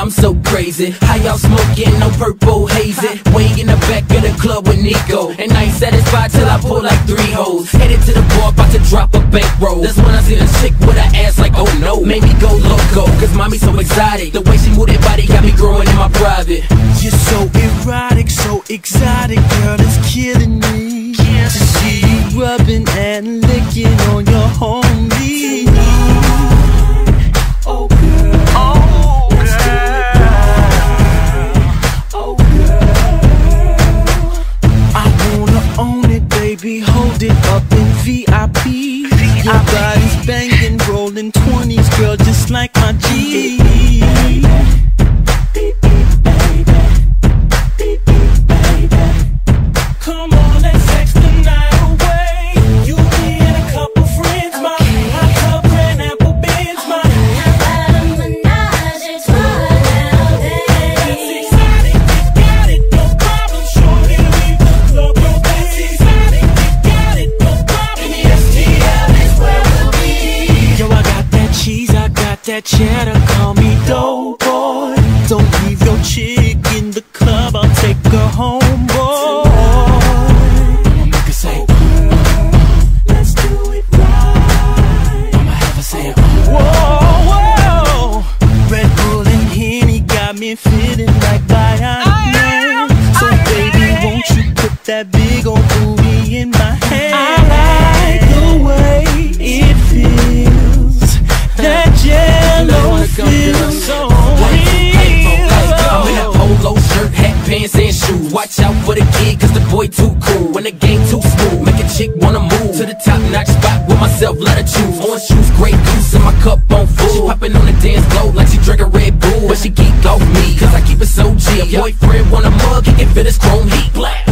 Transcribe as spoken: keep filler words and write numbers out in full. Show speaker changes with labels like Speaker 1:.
Speaker 1: I'm so crazy. How y'all smoking no purple hazy? Way in the back of the club with Nikko, and I ain't satisfied till I pull like three hoes. Headed to the bar, about to drop a bankroll. That's when I see this chick with her ass like, oh no. Made me go loco, cause mommy so exotic. The way she move that body got me growing in my private.
Speaker 2: You're so erotic, so exotic, girl, it's killing me to see you rubbing and licking on your homie. Oh girl, oh girl, oh girl, I wanna own it, baby, hold it up in V I P. Your body's banging, rolling twenties, girl, just like my G. Come on, let's sex the night away. You and a couple friends, my hot tub, Grand Apple Benz, my menage, it's fun nowadays. That's exciting, you got it, no problem. Shorty, leave the club, no that's exciting, you got it, no problem. The S T L is where we'll be. Yo, I got that cheese, I got that cheddar, call me dough boy. Don't leave your chick in the club, I'll take her home, boy. Say, let's do it right. I'ma have her say, whoa, whoa. Red Bull and Henny got me feeling like Bayern. So baby, won't you put that big old booty in my hand? I like the way it feels. That jello feels so real.
Speaker 1: I'm in a polo shirt, hat, pants, and shoes. Watch out for the kid, cause the boy too cool. When the game too smooth, make a chick wanna move to the top notch spot with myself, let her choose. Orange juice, Grey Goose, and my cup on full. She poppin' on the dance floor like she drink a Red Bull, but she geek off me, cause I keep it so G. A boyfriend want a mug, he can feel this chrome heat. Black.